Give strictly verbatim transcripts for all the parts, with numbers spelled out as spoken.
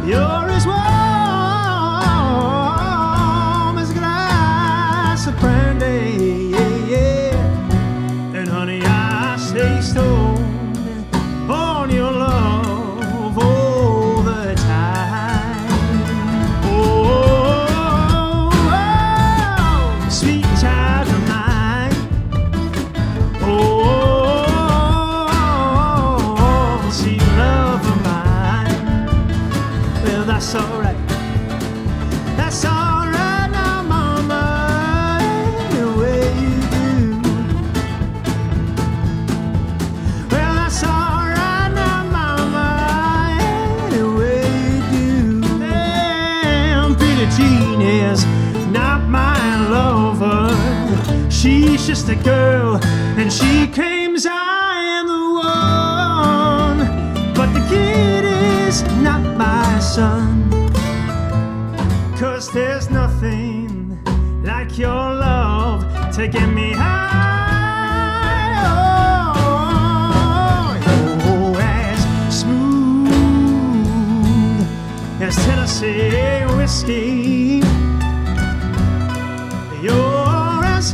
You're as warm as a glass of brandy, yeah, yeah. And honey, I stay stoned on your love all the time. Oh, oh, oh, sweet child of mine. Oh, sweet love of mine. Well, that's alright. That's alright now, mama, the way you do. Well, that's alright now, mama, the way you do. Damn, Billie Jean is not my lover. She's just a girl, and she claims I am the one. But the kid is not my son. 'Cause there's nothing like your love to get me high. Oh, you're as smooth as Tennessee whiskey. You're as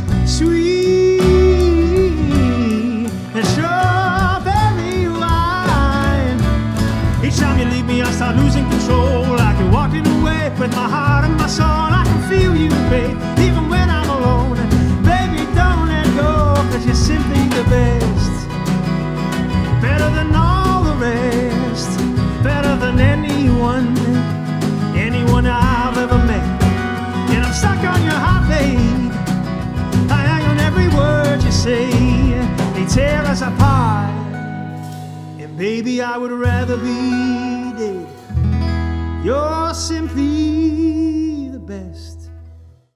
sweet as strawberry wine. Each time you leave me, I start losing control. Like you're walking away with my heart and my soul. I can feel you, babe, even when I'm alone. Baby, don't let go, 'cause you're simply the best. Better than all the rest. Better than anyone, anyone I've ever met. And I'm stuck on your heart, babe. I hang on every word you say. They tear us apart. And baby, I would rather be dead. You're simply the best.